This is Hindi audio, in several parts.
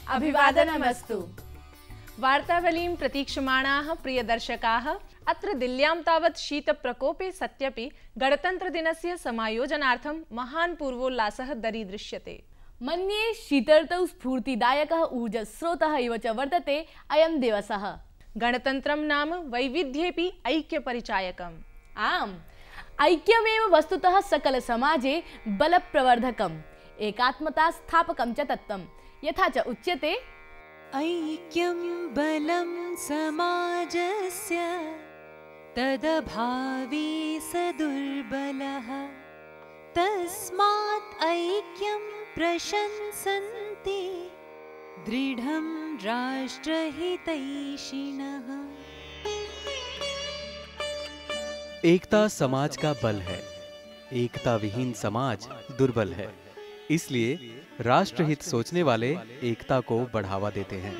अभिवादनमस्तु। वार्तावलीं प्रतीक्षमाणाः प्रियदर्शकाः, अत्र दिल्ल्यां तावत् शीतप्रकोपे सत्यपि गणतन्त्रदिनस्य समायोजनार्थं महान् पूर्वोल्लासः दरीदृश्यते। मन्ये शीतर्तौ स्फूर्तिदायकः ऊर्जस्रोतः इव च वर्तते अयं दिवसः। गणतन्त्रं नाम वैविध्येऽपि ऐक्यपरिचायकम्। आम्, ऐक्यमेव वस्तुतः सकलसमाजे बलप्रवर्धकम्, एकात्मता स्थापकं च तत्त्वम्। यथा च उच्यते, ऐक्यं बलं समाजस्य तदभावे स दुर्बलः, तस्मात् ऐक्यं प्रशंसन्ते दृढं राष्ट्रहितैषिणः। एकता समाज का बल है, एकता विहीन समाज दुर्बल है। इसलिए राष्ट्रहित सोचने वाले एकता को बढ़ावा देते हैं।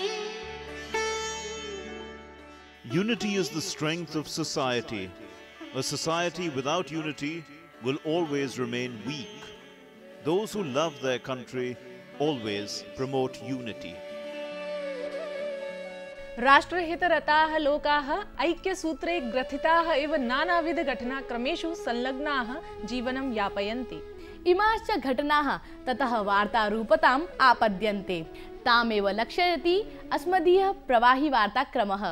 Unity is the strength of society. A society without unity will always remain weak. Those who love their country always promote unity. राष्ट्रहितरताः लोकाः ऐक्यसूत्रे ग्रथिताः एव नानाविध घटनाक्रमेषु संलग्नाः जीवनं यापयन्ति। इमाश्च घटनाः ततः वार्तारूपताम् आपद्यन्ते, तामेव लक्षयति अस्मदीयः प्रवाही वार्ताक्रमः।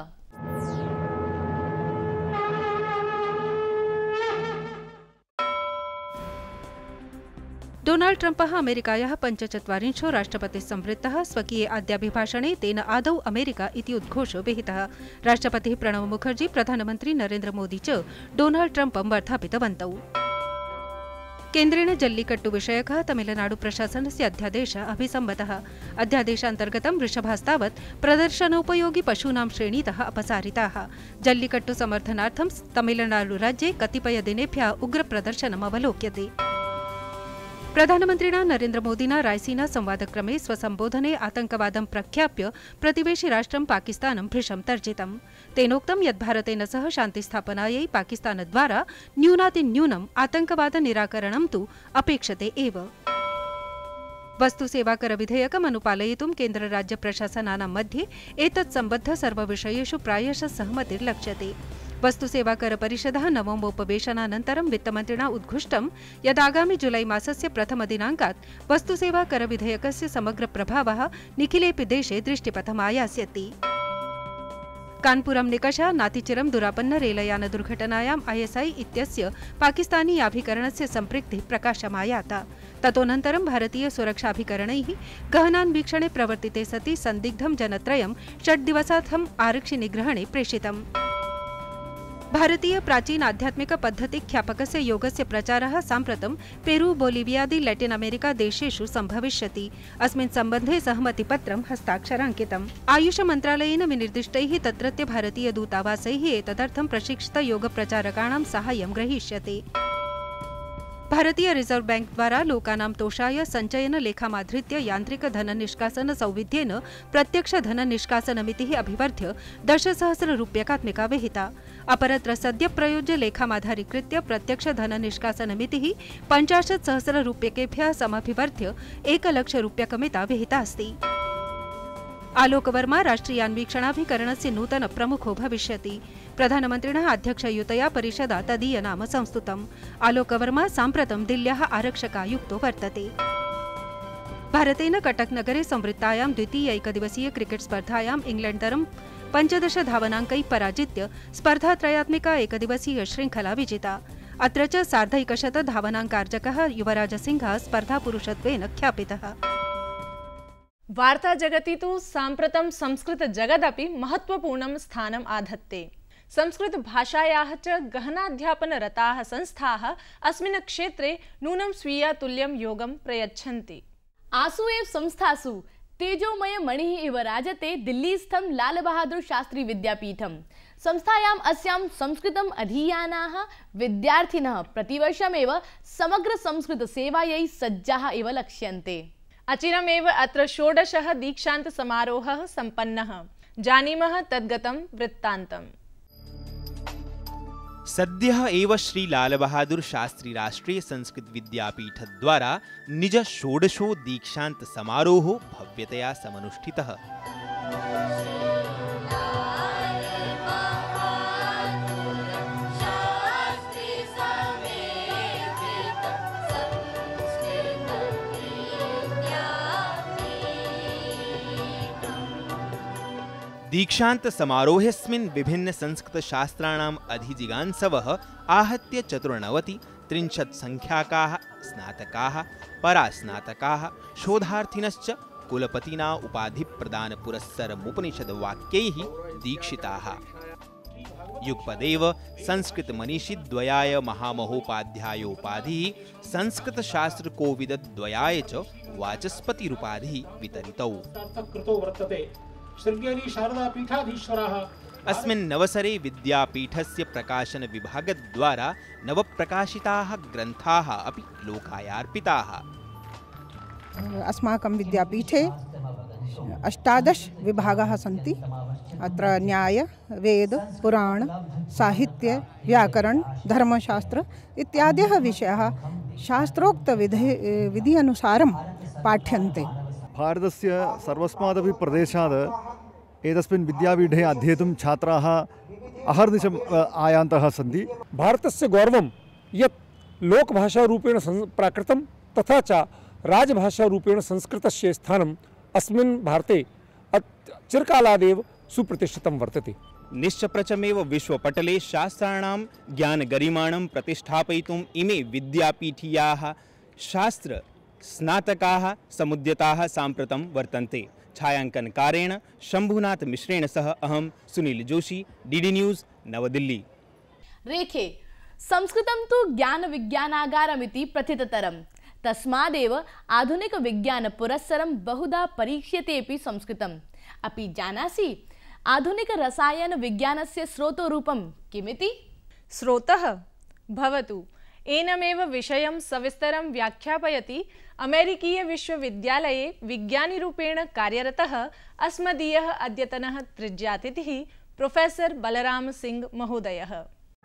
डोनाल्ड ट्रम्पः अमेरिकायाः 45 राष्ट्रपतिसंवृत्तः। स्वकीये आद्याभिभाषणे तेन आदौ अमेरिका इति उद्घोषो विहितः। राष्ट्रपतिः प्रणब मुखर्जी, प्रधानमन्त्री नरेन्द्र मोदी च डोनाल्ड ट्रम्पं वर्धापितवन्तौ। केन्द्रेण जल्लिकट्टु विषयकः तमिलनाडु प्रशासनस्य अध्यादेशः अभिसम्मतः। अध्यादेशान्तर्गतं वृषभास्तावत् प्रदर्शनोपयोगि पशूनां श्रेणीतः अपसारिताः। जल्लिकट्टु समर्थनार्थं तमिलनाडु राज्ये कतिपयदिनेभ्यः उग्रप्रदर्शनम् अवलोक्यते। प्रधानमन्त्रिणा नरेन्द्र मोदिना रायसीना संवादक्रमे स्वसम्बोधने आतङ्कवादं प्रख्याप्य प्रतिवेशि राष्ट्रं पाकिस्तानं भृशं तर्जितम्। तेनोक्तं यत् भारतेन सह शान्तिस्थापनायै पाकिस्तानद्वारा न्यूनातिन्यूनम् आतङ्कवादनिराकरणं तु अपेक्षते एव। वस्तुसेवाकरविधेयकम् अनुपालयितुं केन्द्रराज्यप्रशासनानां मध्ये एतत्सम्बद्ध सर्वविषयेषु प्रायशः सहमतिर्लक्ष्यते। वस्तुसेवाकरपरिषदः नवमोपवेशनानन्तरं वित्तमन्त्रिणा उद्घुष्टं यत् आगामि जुलै मासस्य प्रथमदिनाङ्कात् वस्तुसेवाकरविधेयकस्य समग्रप्रभावः निखिलेऽपि देशे दृष्टिपथमायास्यति। कानपुरं निकषा नातिचिरं दुरापन्न रेलयानदुर्घटनायाम् ISI इत्यस्य पाकिस्तानीयाभिकरणस्य सम्पृक्तिः प्रकाशमायाता। ततोऽनन्तरं भारतीयसुरक्षाभिकरणैः गहनान्वीक्षणे प्रवर्तिते सति सन्दिग्धं जनत्रयं 6 दिवसार्थम् आरक्षिनिग्रहणे प्रेषितम्। भारतीय प्राचीन आध्यात्मिक पद्धति ख्यापकस्य योगस्य प्रचारः साम्प्रतं पेरू, बोलिवियादि लैटिन अमेरिका देशेषु सम्भविष्यति। अस्मिन् सम्बन्धे सहमतिपत्रं हस्ताक्षराङ्कितम्। आयुष मन्त्रालयेन विनिर्दिष्टैः तत्रत्य भारतीय दूतावासैः एतदर्थं प्रशिक्षित योगप्रचारकाणां साहाय्यं ग्रहीष्यते। भारतीय रिजर्व बैंक द्वारा लोकानां तोषाय सञ्चयन लेखामाधृत्य यान्त्रिक धन निष्कासन सौविध्येन प्रत्यक्ष धन निष्कासनमितिः अभिवर्ध्य 10,000 रूप्यकात्मिका विहिता। अपरत्र सद्य प्रयोज्य लेखामाधारीकृत्य प्रत्यक्ष धन निष्कासनमितिः 50,000 रूप्यकेभ्यः समभिवर्ध्य 1,00,000 रूप्यकमिता विहिता अस्ति। आलोक वर्मा राष्ट्रियान्वीक्षणाभिकरणस्य नूतन प्रमुखो भविष्यति। प्रधानमन्त्रिणः अध्यक्षयुतया परिषदा तदीय नाम संस्तुतम्। आलोक वर्मा साम्प्रतं दिल्ल्याः आरक्षकायुक्तो वर्तते। भारतेन कटक नगरे संवृत्तायां द्वितीय एकदिवसीय क्रिकेट स्पर्धायाम् इंग्लैण्डदलं 15 धावनाङ्कैः पराजित्य स्पर्धात्रयात्मिका एकदिवसीय श्रृङ्खला विजिता। अत्र च सार्धैकशत धावनाङ्कार्जकः युवराजसिंहः स्पर्धापुरुषत्वेन ख्यापितः। वार्ता जगति तु साम्प्रतं संस्कृत जगदपि महत्वपूर्णं स्थानम् आधत्ते। संस्कृत भाषायाः च गहनाध्यापनरताः संस्थाः अस्मिन् क्षेत्रे नूनं स्वीयातुल्यं योगं प्रयच्छन्ति। आसु एव संस्थासु तेजोमय मणिः इव राजते दिल्लीस्थं लाल बहादुर शास्त्री विद्यापीठम्। संस्थायाम् अस्यां संस्कृतम् अधीयानाः विद्यार्थिनः प्रतिवर्षमेव समग्र संस्कृत सेवायै सज्जाः इव लक्ष्यन्ते। अचिरमेव अत्र 16 दीक्षांत समारोहः सम्पन्नः। जानीमः तद्गतं वृत्तान्तम्। सद्यः एव श्री लाल बहादुर शास्त्री राष्ट्रीय संस्कृत विद्यापीठ द्वारा निज षोडशो दीक्षांत समारोह भव्यतया समनुष्ठितः। दीक्षांत समारोहेऽस्मिन् विभिन्न संस्कृत शास्त्राणाम् अधिजिगांसवः आहत्य 94 संख्याकाः स्नातकाः परास्नातकाः शोधार्थिनश्च कुलपतिना उपाधि प्रदान पुरस्सरमुपनिषद वाक्यैः दीक्षिताः। युगपदेव संस्कृत मनीषी द्वयाय महामहोपाध्यायोपाधिः संस्कृत शास्त्र कोविद द्वयाय च वाचस्पतिरुपाधिः वितरितौ। शृंगेरी शारदा पीठाधीश्वराः अस्मिन् नवसरे विद्यापीठस्य प्रकाशन विभागद्वारा नवप्रकाशिताः ग्रन्थाः अपि लोकायार्पिताः। अस्माकं विद्यापीठे 18 विभागाः सन्ति। अत्र न्याय, वेद, पुराण, साहित्य, व्याकरण, धर्मशास्त्र इत्यादयः विषयाः शास्त्रोक्तविधि अनुसारं पाठ्यन्ते। भारतस्य सर्वस्मादपि प्रदेशात् एतस्मिन् विद्यापीठे अध्येतुं छात्राः अहर्निशम् आयान्तः सन्ति। भारतस्य गौरवं यत् लोकभाषारूपेण प्राकृतं तथा च राजभाषारूपेण संस्कृतस्य स्थानम् अस्मिन् भारते चिरकालादेव सुप्रतिष्ठितं वर्तते। निश्चप्रचमेव विश्वपटले शास्त्राणां ज्ञानगरिमाणं प्रतिष्ठापयितुम् इमे विद्यापीठीयाः शास्त्र स्नातकाः समुद्यताः साम्प्रतं वर्तन्ते। छायांकनकारेण शंभुनाथ मिश्रेण सह अहं सुनील जोशी, डीडी न्यूज़, नवदिल्ली। रेखे संस्कृतं तु ज्ञान विज्ञानागारमिति प्रथिततरं, तस्मादेव आधुनिक विज्ञान पुरस्सरं बहुधा परीक्ष्यतेऽपि संस्कृतम्। अपि जानासि आधुनिक रसायन विज्ञानस्य स्रोतोरूपं किमिति? स्रोतः भवतु एनमेव विषयं सविस्तरं व्याख्यापयति अमेरिकीय विश्वविद्यालये विज्ञानिरूपेण कार्यरतः अस्मदीयः अद्यतनः तृतीयातिथिः प्रोफेसर बलराम सिंह महोदयः।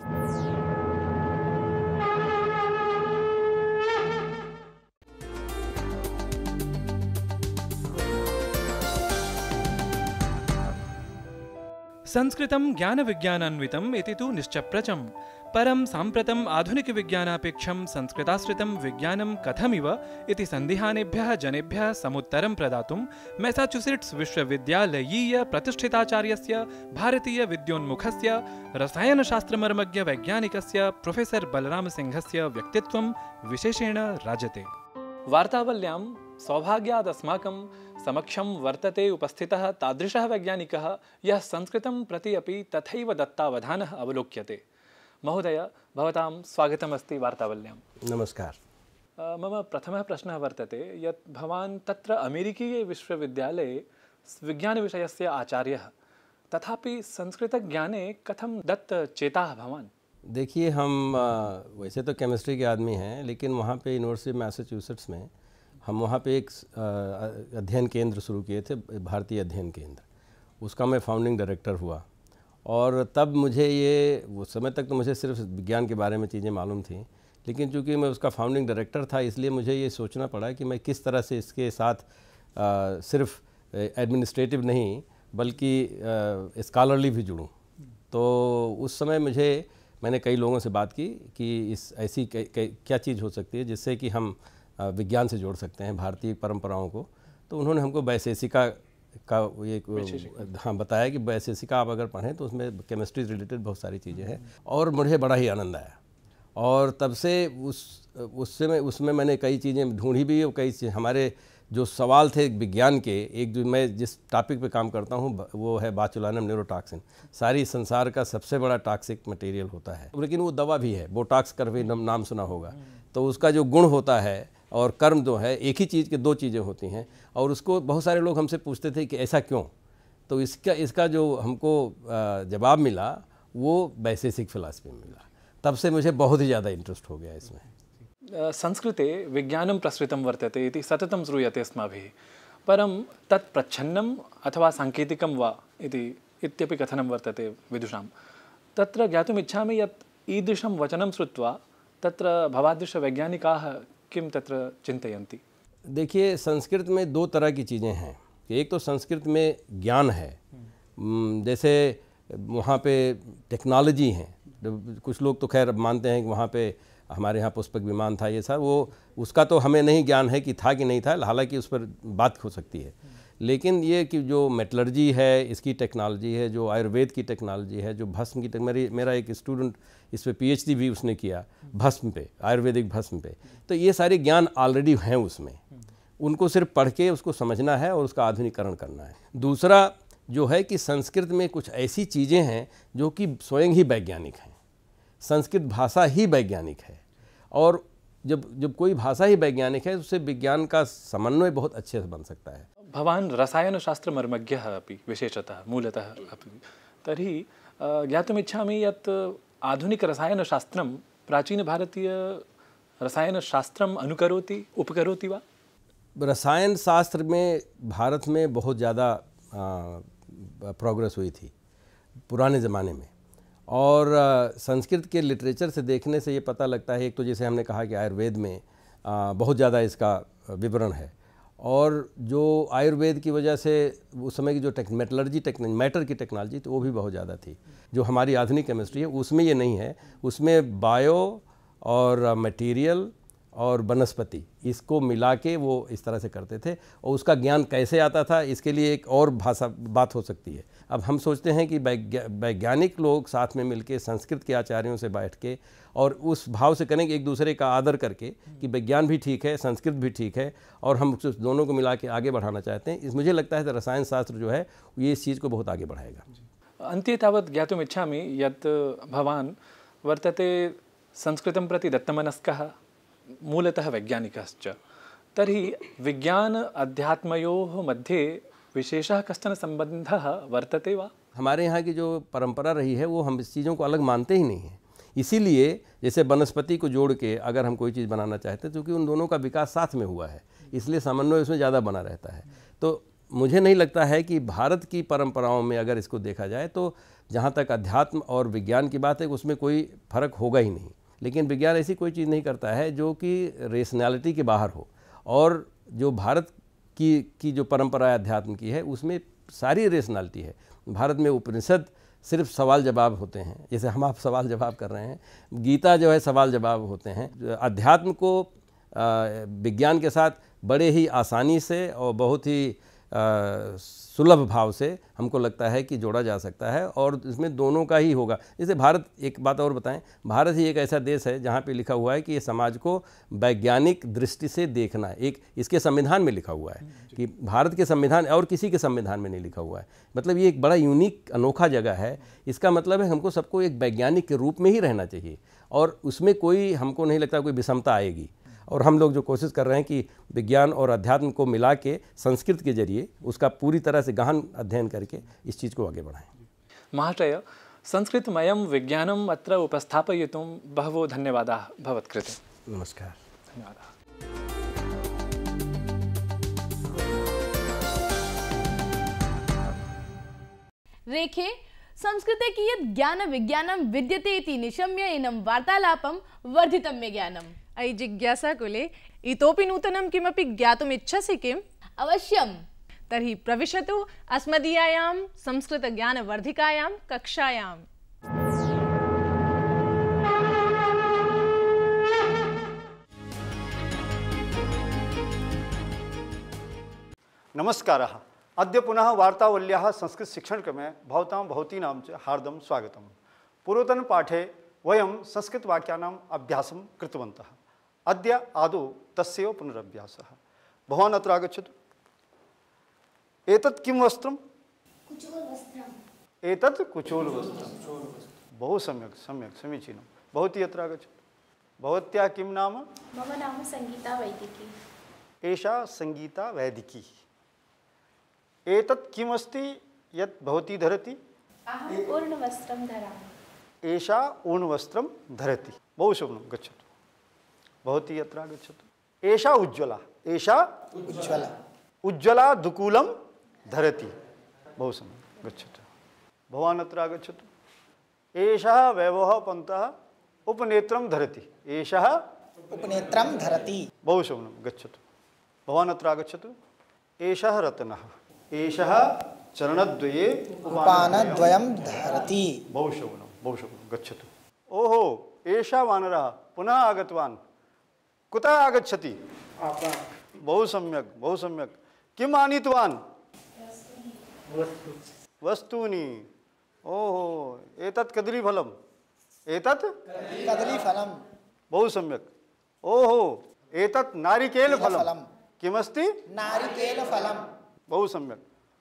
संस्कृतं ज्ञानविज्ञानान्वितम् इति तु निश्चप्रचम्, परं साम्प्रतम् आधुनिकविज्ञानापेक्षं संस्कृताश्रितं विज्ञानं कथमिव इति सन्दिहानेभ्यः जनेभ्यः समुत्तरं प्रदातुं मैसाचुसेट्स् विश्वविद्यालयीय प्रतिष्ठिताचार्यस्य भारतीयविद्योन्मुखस्य रसायनशास्त्रमर्मज्ञ वैज्ञानिकस्य प्रोफेसर बलरामसिंहस्य व्यक्तित्वं विशेषेण राजते। वार्तावल्यां सौभाग्यात् अस्माकं समक्षं वर्तते उपस्थितः तादृशः वैज्ञानिकः यः संस्कृतं प्रति अपि तथैव दत्तावधानः अवलोक्यते। महोदय, भवतां स्वागतमस्ति वार्तावल्यां। नमस्कार। मम प्रथमः प्रश्नः वर्तते यत् भवान् तत्र अमेरिकीय विश्वविद्यालये विज्ञानविषयस्य आचार्यः, तथापि संस्कृतज्ञाने कथं दत्तचेताः भवान्? देखिए, हम वैसे तो केमिस्ट्री के आदमी हैं, लेकिन वहाँ पे यूनिवर्सिटी ऑफ मैसाचुसेट्स में हम वहाँ पे एक अध्ययन केंद्र शुरू किए थे, भारतीय अध्ययन केंद्र। उसका मैं फाउंडिंग डायरेक्टर हुआ और तब मुझे ये, उस समय तक तो मुझे सिर्फ विज्ञान के बारे में चीज़ें मालूम थी, लेकिन चूँकि मैं उसका फाउंडिंग डायरेक्टर था इसलिए मुझे ये सोचना पड़ा कि मैं किस तरह से इसके साथ सिर्फ एडमिनिस्ट्रेटिव नहीं बल्कि स्कॉलरली भी जुड़ूँ। तो उस समय मैंने कई लोगों से बात की कि इस ऐसी क्या चीज़ हो सकती है जिससे कि हम विज्ञान से जोड़ सकते हैं भारतीय परंपराओं को। तो उन्होंने हमको वैशेषिका का ये बताया कि वैशेषिका आप अगर पढ़ें तो उसमें केमिस्ट्री रिलेटेड बहुत सारी चीज़ें हैं और मुझे बड़ा ही आनंद आया। और तब से उसमें मैंने कई चीज़ें ढूंढी भी और कई हमारे जो सवाल थे विज्ञान के, एक जो मैं जिस टॉपिक पे काम करता हूँ वो है बाचुलानम न्यूरोटॉक्सिन। सारी संसार का सबसे बड़ा टॉक्सिक मटेरियल होता है, लेकिन वो दवा भी है, बोटॉक्स करवे नाम सुना होगा। तो उसका जो गुण होता है और कर्म जो है, एक ही चीज़ के दो चीज़ें होती हैं और उसको बहुत सारे लोग हमसे पूछते थे कि ऐसा क्यों। तो इसका जो हमको जवाब मिला वो वैशेषिक फिलॉसफी में मिला। तब से मुझे बहुत ही ज़्यादा इंटरेस्ट हो गया इसमें। संस्कृते विज्ञानं प्रसृतं वर्तते इति सततं श्रूयते अस्माभिः, परं तत् प्रच्छन्नम् अथवा साङ्केतिकं वा इत्यपि कथनं वर्तते विदुषां। तत्र ज्ञातुम् इच्छामि यत् ईदृशं वचनं श्रुत्वा तत्र भवादृशवैज्ञानिकाः किं तत्र चिन्तयन्ति? देखिए, संस्कृत में दो तरह की चीज़ें हैं। एक तो संस्कृत में ज्ञान है, जैसे वहाँ पे टेक्नोलॉजी है। कुछ लोग तो खैर मानते हैं कि वहाँ पे हमारे यहाँ पुष्पक विमान था, ये सब वो उसका तो हमें नहीं ज्ञान है कि था कि नहीं था, हालांकि उस पर बात हो सकती है। लेकिन ये कि जो मेटलर्जी है, इसकी टेक्नोलॉजी है, जो आयुर्वेद की टेक्नोलॉजी है, जो भस्म की मेरा एक स्टूडेंट इस पर PhD भी उसने किया भस्म पे, आयुर्वेदिक भस्म पे। तो ये सारे ज्ञान ऑलरेडी हैं उसमें, उनको सिर्फ पढ़ के उसको समझना है और उसका आधुनिकीकरण करना है। दूसरा जो है कि संस्कृत में कुछ ऐसी चीज़ें हैं जो कि स्वयं ही वैज्ञानिक हैं। संस्कृत भाषा ही वैज्ञानिक है, और जब कोई भाषा ही वैज्ञानिक है उससे विज्ञान का समन्वय बहुत अच्छे से बन सकता है। भवान् रसायनशास्त्रमर्मज्ञः अपि विशेषतः मूलतः अपि, तर्हि ज्ञातुमिच्छामि यत् आधुनिकरसायनशास्त्रं प्राचीनभारतीयरसायनशास्त्रम् अनुकरोति, उपकरोति वा? रसायन शास्त्र में भारत में बहुत ज़्यादा प्रोग्रेस हुई थी पुराने ज़माने में, और संस्कृत के लिटरेचर से देखने से ये पता लगता है। एक तो जैसे हमने कहा कि आयुर्वेद में बहुत ज़्यादा इसका विवरण है, और जो आयुर्वेद की वजह से उस समय की जो मैटर की टेक्नोलॉजी तो वो भी बहुत ज़्यादा थी। जो हमारी आधुनिक केमिस्ट्री है उसमें ये नहीं है, उसमें बायो और मटेरियल और वनस्पति इसको मिला के वो इस तरह से करते थे, और उसका ज्ञान कैसे आता था इसके लिए एक और बात हो सकती है। अब हम सोचते हैं कि वैज्ञानिक लोग साथ में मिलके संस्कृत के आचार्यों से बैठ के और उस भाव से करेंगे, एक दूसरे का आदर करके कि विज्ञान भी ठीक है, संस्कृत भी ठीक है, और हम दोनों को मिला के आगे बढ़ाना चाहते हैं। मुझे लगता है कि रसायन शास्त्र जो है ये इस चीज़ को बहुत आगे बढ़ाएगा। अन्ते तावत् ज्ञातुमिच्छामि यत् भवान् वर्तते संस्कृतं प्रति दत्तमनस्कः, मूलतः वैज्ञानिकश्च, तर्हि विज्ञान अध्यात्मयोः मध्ये विशेषः कश्चन सम्बन्धः वर्तते वा? हमारे यहाँ की जो परंपरा रही है वो हम इस चीज़ों को अलग मानते ही नहीं हैं। इसीलिए जैसे वनस्पति को जोड़ के अगर हम कोई चीज़ बनाना चाहते हैं, क्योंकि उन दोनों का विकास साथ में हुआ है, इसलिए समन्वय उसमें ज़्यादा बना रहता है। तो मुझे नहीं लगता है कि भारत की परंपराओं में अगर इसको देखा जाए तो जहाँ तक अध्यात्म और विज्ञान की बात है उसमें कोई फ़र्क होगा ही नहीं। लेकिन विज्ञान ऐसी कोई चीज़ नहीं करता है जो कि रेशनैलिटी के बाहर हो, और जो भारत की जो परंपरा अध्यात्म की है उसमें सारी रेशनैलिटी है। भारत में उपनिषद सिर्फ सवाल जवाब होते हैं, जैसे हम आप सवाल जवाब कर रहे हैं, गीता जो है सवाल जवाब होते हैं। अध्यात्म को विज्ञान के साथ बड़े ही आसानी से और बहुत ही सुलभ भाव से हमको लगता है कि जोड़ा जा सकता है, और इसमें दोनों का ही होगा। जैसे भारत, एक बात और बताएं, भारत ही एक ऐसा देश है जहाँ पे लिखा हुआ है कि ये समाज को वैज्ञानिक दृष्टि से देखना, एक इसके संविधान में लिखा हुआ है कि भारत के संविधान और किसी के संविधान में नहीं लिखा हुआ है। मतलब ये एक बड़ा यूनिक अनोखा जगह है। इसका मतलब है हमको सबको एक वैज्ञानिक के रूप में ही रहना चाहिए, और उसमें कोई हमको नहीं लगता कोई विषमता आएगी। और हम लोग जो कोशिश कर रहे हैं कि विज्ञान और अध्यात्म को मिला के संस्कृत के जरिए उसका पूरी तरह से गहन अध्ययन करके इस चीज़ को आगे बढ़ाएं। महाशय, संस्कृतमयं विज्ञानम् अत्र उपस्थापयितुं बहवो धन्यवादाः भवत्कृते। नमस्कार। धन्यवादाः। रेखे संस्कृते कियत् ज्ञान विज्ञानं विद्यते इति निशम्य एनं वार्तालापं वर्धितं मे ज्ञानम्। अयि जिज्ञासाकुले इतोपि नूतनं किमपि ज्ञातुम् इच्छसि किम्? अवश्यं। तर्हि प्रविशतु अस्मदीयायां संस्कृतज्ञानवर्धिकायां कक्षायाम्। नमस्कारः। अद्य पुनः वार्तावल्याः संस्कृत शिक्षणक्रमे भवतां भवतीनां च हार्दं स्वागतं। पूर्वतनपाठे वयं संस्कृतवाक्यानाम् अभ्यासं कृतवन्तः। अद्य आदौ तस्यैव पुनरभ्यासः। भवान् अत्र आगच्छतु। एतत् किं वस्त्रं? कुचोलवस्त्रम्। एतत् कुचोलवस्त्रं। बहु सम्यक् सम्यक् समीचीनं। भवती अत्र आगच्छतु। भवत्याः किं नाम? मम नाम संगीता वैदिकी। एषा संगीता वैदिकी। एतत् किमस्ति यत् भवती धरति? अहम् ऊर्णवस्त्रं धरामि। एषा ऊर्णवस्त्रं धरति। बहु शोभनं। गच्छतु। भवती अत्र आगच्छतु। एषा उज्ज्वला। एषा उज्ज्वला। उज्ज्वला दुकूलं धरति। बहु सम्यक्। गच्छतु। भवान् अत्र आगच्छतु। एषः वैभवः पन्तः उपनेत्रं धरति। एषः उपनेत्रं धरति। बहु शोभनं, गच्छतु। भवान् अत्र आगच्छतु। एषः रत्नः, एषः चरणद्वये उपानद्वयं धरति। बहु शोभनं, बहु शोभनं, गच्छतु। ओहो, एषः वानरः पुनः आगतवान्। कुतः आगच्छति? बहु सम्यक्, बहु सम्यक्। किम् आनीतवान्? वस्तूनि। ओहो, एतत् कदलीफलम्, एतत् कदलीफलं। बहु सम्यक्। ओहो, एतत् नारिकेलफलं। किमस्ति? नारिकेलफलं। बहु सम्यक्।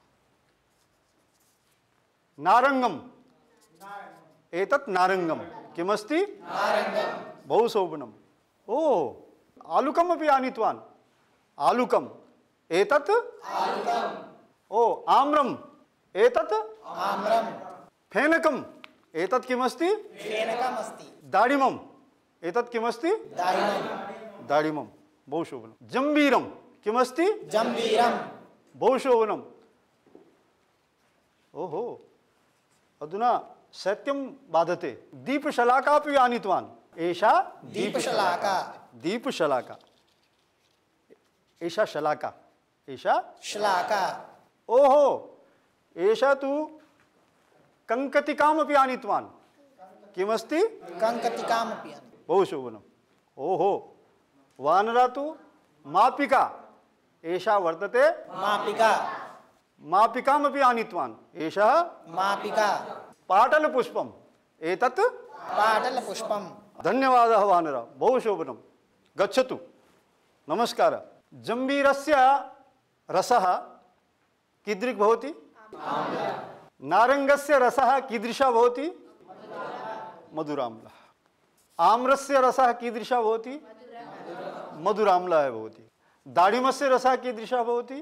नारङ्गम्, एतत् नारङ्गम्। किमस्ति? नारङ्गम्। बहु शोभनम्। ओह, आलुकमपि आनीतवान्। आलुकम्, एतत् आलुकम्। ओ, आम्रम्, एतत् आम्रम्। फेनकम्, एतत् किमस्ति? फेनकम् अस्ति। दाडिमम्, एतत् किमस्ति? दाडिमम्। दाडिमम्, बहु शोभनं। जम्बीरम्, किमस्ति? जम्बीरम्। बहु शोभनम्। ओहो, अधुना शैत्यं बाधते। दीपशलाकापि आनीतवान्। एषा दीपशलाका। दीपशलाका, एषा शलाका, एषा शलाका। ओहो, एषा तु कङ्कतिकामपि आनीतवान्। किमस्ति? कङ्कतिकामपि। बहु शोभनम्। ओहो, वानरा तु मापिका, एषा वर्तते मापिका। मापिकामपि आनीतवान्। एषः मापिका। पाटलपुष्पम्, एतत् पाटलपुष्पम्। धन्यवादः वानर, बहु शोभनं। गच्छतु। नमस्कारः। जम्बीरस्य रसः कीदृक् भवति? नारङ्गस्य रसः कीदृशः भवति? मधुराम्लः। आम्रस्य रसः कीदृशः भवति? मधुराम्लः भवति। दाडिमस्य रसः कीदृशः भवति?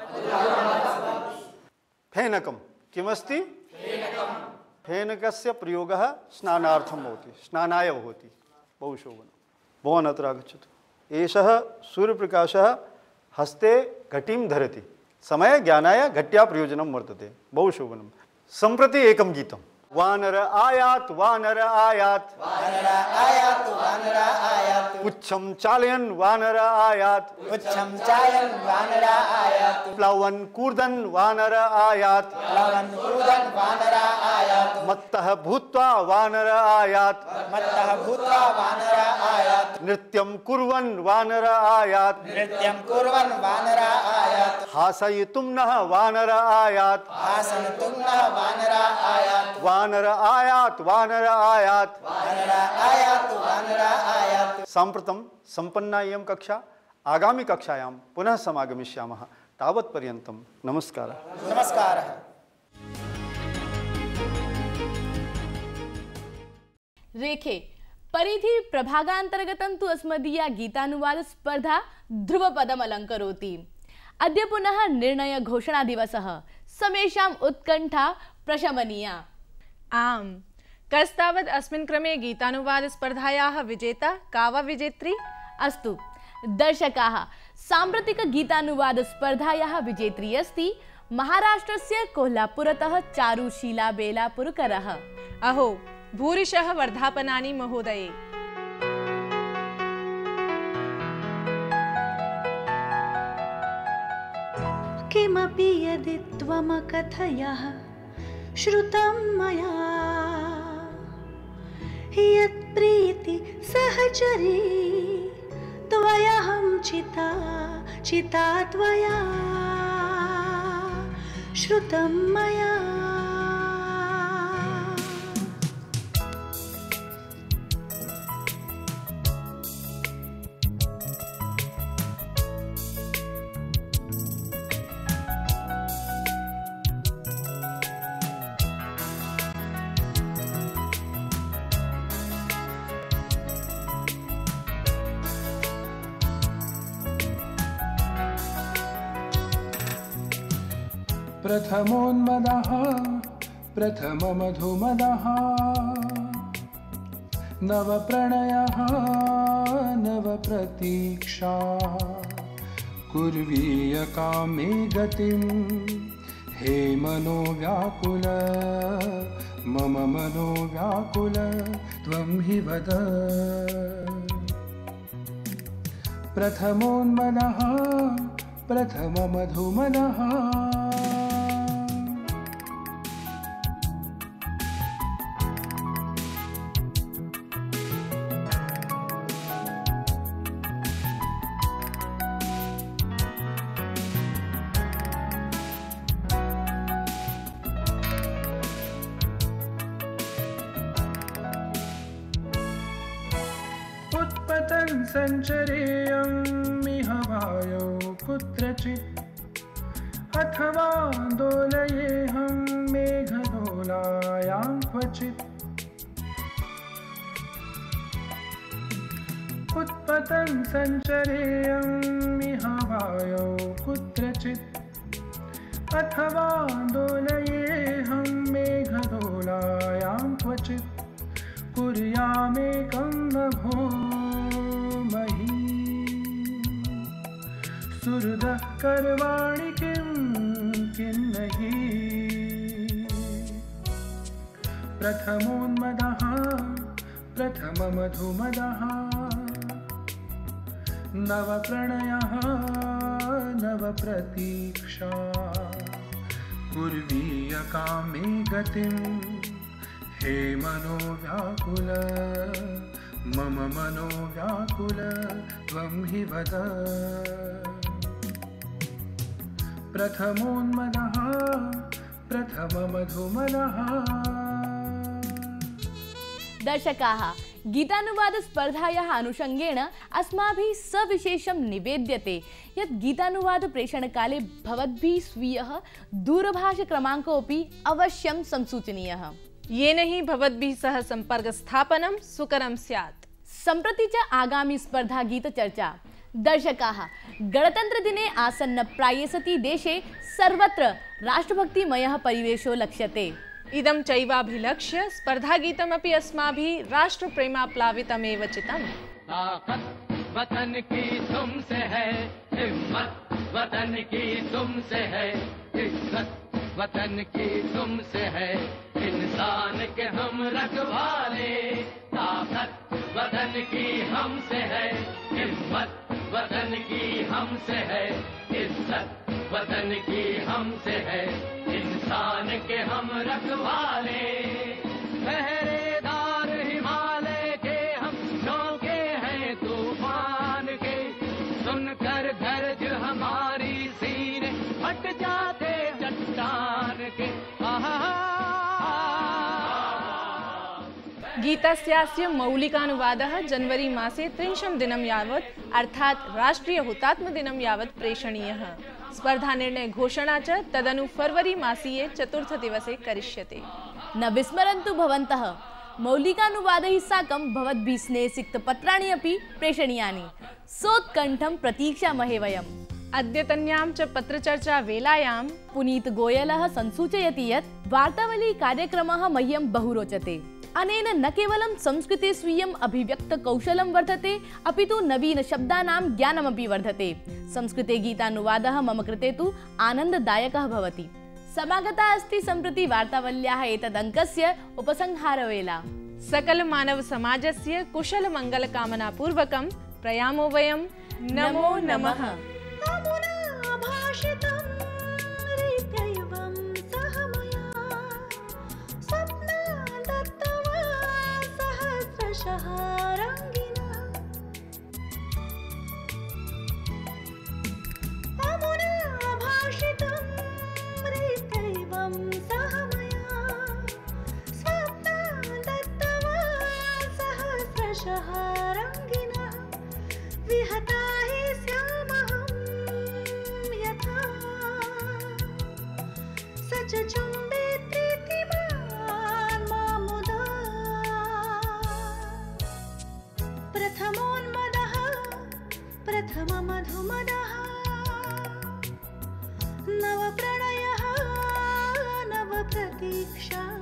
फेनकं। किमस्ति? फेनकस्य प्रयोगः स्नानार्थं भवति, स्नानाय भवति। बहु शोभनं। भवान् अत्र आगच्छतु। एषः सूर्यप्रकाशः हस्ते घटीं धरति। समय ज्ञानाय घट्या प्रयोजनं वर्तते। बहु शोभनं। सम्प्रति एकं गीतं। वानर आयात्, वानर आयात्, वानर आयात्, वानर आयात्। पुच्छं चालयन् वानर आयात्, पुच्छं चालयन् वानर आयात्। प्लवन् कूर्दन् वानर आयात्, प्लवन् कूर्दन् वानर आयात्। मत्तः भूत्वा वानर आयात्, मत्तः भूत्वा वानर आयात्। नृत्यं कुर्वन् वानर आयात्, नृत्यं कुर्वन् वानर आयात्। हासयितुं नः वानर आयात्, हासयितुं नः वानर आयात्। वानर आयात्, वानर आयात्, वानर आयात्, वानर आयात्। साम्प्रतं सम्पन्ना इयं कक्षा। आगामी कक्षायां पुनः समागमिष्यामः। तावत्पर्यन्तं नमस्कारः। नमस्कारः। रेखे परिधि प्रभागान्तर्गतं तु अस्मदीया गीतानुवाद स्पर्धा ध्रुवपदम् अलङ्करोति। अद्य पुनः निर्णय घोषणा दिवसः। समेषाम् उत्कण्ठा प्रशमनीया। आम्, कस्तावत् अस्मिन् क्रमे गीतानुवाद स्पर्धायाः विजेता का वा विजेत्री? अस्तु दर्शकाः, साम्प्रतिक गीतानुवाद स्पर्धायाः विजेत्री अस्ति महाराष्ट्रस्य कोल्हापुरतः चारुशीला बेलापुरकरः। अहो, भूरिशः वर्धापनानि महोदये। किमपि यदि त्वमकथयः श्रुतं मया, यत्प्रीति सहचरी त्वयहं चिता, चिता त्वया श्रुतं मया। प्रथमोन्मदः प्रथममधुमदः, नवप्रणयः नवप्रतीक्षा, कुर्वीयकामे गतिं हे मनोव्याकुल मम मनो व्याकुल त्वं हि वद। प्रथमोन्मदः प्रथममधुमदः उत्पतन् सञ्चरेयमिह वायौ कुत्रचित् अथवा दोलयेऽहं मेघदोलायां क्वचित्। उत्पतन् सञ्चरेयमिह वायौ कुत्रचित् अथवा दोलयेऽहं मेघदोलायां क्वचित्। कुर्यामेकं नभो मही सुहृदः कर्वाणि किन्नहि। प्रथमोन्मदः प्रथममधुमदः नवप्रणयः नवप्रतीक्षा। कुर्वीयकामे गतिं हे मनो व्याकुल मम मनो व्याकुल त्वं हि वद। प्रथमोन्मदः प्रथममधुमदः। दर्शकाः, गीतानुवादस्पर्धायाः अनुषङ्गेण अस्माभिः सविशेषं निवेद्यते यत् गीतानुवादप्रेषणकाले भवद्भिः स्वीयः दूरभाषक्रमाङ्कोऽपि अवश्यं संसूचनीयः, येन हि भवद्भिः सह सम्पर्कस्थापनं सुकरं स्यात्। सम्प्रति च आगामी स्पर्धा गीतचर्चा। दर्शकाः, गणतन्त्रदिने आसन्नप्राये सति देशे सर्वत्र राष्ट्रभक्तिमयः परिवेशो लक्ष्यते। इदं चैवाभिलक्ष्य स्पर्धागीतमपि अस्माभिः राष्ट्रप्रेमाप्लावितमेव चितम्। ताकत वतन की तुमसे है, हिम्मत वतन की तुमसे है, इज्जत वतन की तुमसे है, इंसान के हम रखवाले। ताकत वतन की हमसे है, हिम्मत वतन की हमसे है, इज्जत वतन की हमसे है, इंसान के हम रखवाले। पहरेदार हिमालय के हम झोंके हैं तूफान के, सुनकर गरज हमारी सीने फट जाते चट्टान के। गीतस्यास्य मौलिकानुवादः जनवरी मासे 30 दिनं यावत् अर्थात् राष्ट्रिय हुतात्म दिनं यावत् प्रेषणीयः। स्पर्धानिर्णय घोषणा च तदनु फरवरी मासीये 4th दिवसे करिष्यते। न विस्मरन्तु भवन्तः, मौलिकानुवादैः साकं भवद्भिः स्नेहसिक्तपत्राणि अपि प्रेषणीयानि। सोत्कण्ठं प्रतीक्षामहे वयम्। अद्यतन्यां च पत्रचर्चा वेलायां पुनीत गोयलः संसूचयति यत् वार्तावली कार्यक्रमः मह्यं बहु रोचते। अनेन न केवलं संस्कृते स्वीयम् अभिव्यक्तकौशलं वर्धते, अपि तु नवीनशब्दानां ज्ञानमपि वर्धते। संस्कृते गीतानुवादः मम कृते तु आनन्ददायकः भवति। समागता अस्ति सम्प्रति वार्तावल्याः एतदङ्कस्य उपसंहारवेला। सकलमानवसमाजस्य कुशलमङ्गलकामनापूर्वकं प्रयामो वयं। नमो नमः। विहता हि स्यामहं यथा स च चुम्बेत् प्रीतिमान् मामुदा। प्रथमोन्मदः प्रथममधुमदः नवप्रणयः नवप्रतीक्षा।